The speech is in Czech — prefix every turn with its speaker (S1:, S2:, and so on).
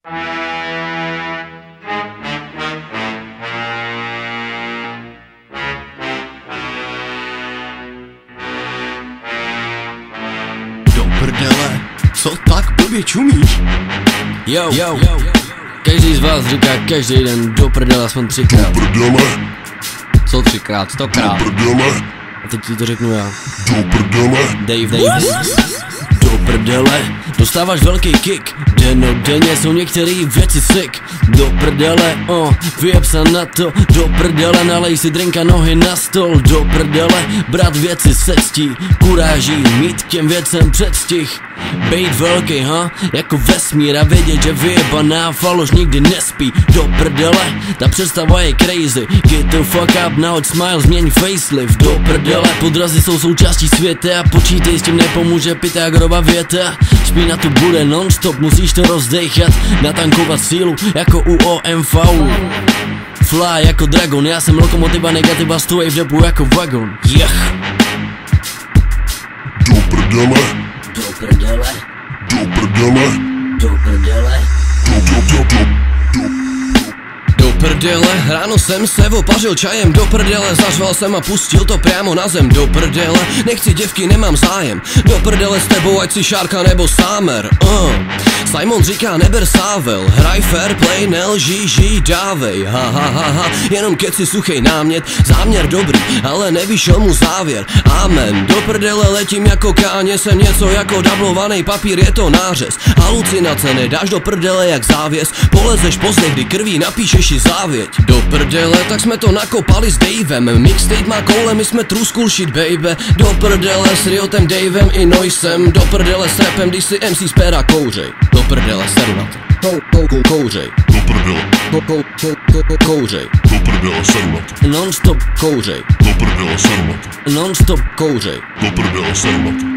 S1: Do prdele, co tak blbě čumíš?
S2: Yo, každý z vás říká každý den do prdele aspoň 3krát.
S3: Do prdele.
S2: Co 3krát, 100krát.
S3: Do prdele.
S2: A teď ti to řeknu já.
S3: Do prdele.
S2: Dave. Do prdele, dostáváš velký kick. Dennodenně jsou některé věci sick. Do prdele, vyjeb se na to. Do prdele, nalej si drinka, nohy na stol. Do prdele, brát věci se ctí. Kuráží, mít k těm věcem předstih. Bejt velký, jako vesmír a vědět, že vyjebaná faloš nikdy nespí. Do prdele, ta představa je crazy. Get the fuck up, now smile, změň facelift. Do prdele, podrazy jsou součástí světa a počítej, s tím nepomůže Pythagorova věta. Špína tu bude non-stop, musíš to rozdechat. Natankovat sílu, jako u OMV. Fly jako dragon, já jsem lokomotiva negativa, stůj v debu jako vagon.
S3: Do prdele.
S2: Do prdele.
S3: Do prdele.
S2: Do prdele.
S4: Do prdele, ráno jsem se opařil čajem. Do prdele, zařval jsem a pustil to prámo na zem. Do prdele, nechci děvky, nemám zájem. Do prdele s tebou, ať si šárka nebo sámer. Simon říká neber sável. Hraj fair play, nelží, dávej. Ha, jenom keci suchej námět. Záměr dobrý, ale nevyšel mu závěr. Amen, do prdele letím jako káně. Jsem něco jako dublovaný papír, je to nářez. Halucinace, nedáš do prdele jak závěs. Polezeš pozdě, kdy krví napíšeš si závěť. Do prdele, tak jsme to nakopali s Davem. Mixtape má koule, my jsme true school shit, baby. Do prdele s Riotem, Davem i Noisem. Do prdele s rapem, když si MC z péra kouřej. Do prdele, seru na to. Kouřej.
S3: Do prdele.
S4: Kouřej.
S3: Do prdele, seru na to.
S4: Non-stop kouřej.
S3: Do prdele, seru na to.
S4: Non-stop kouřej.
S3: Do prdele, seru na to.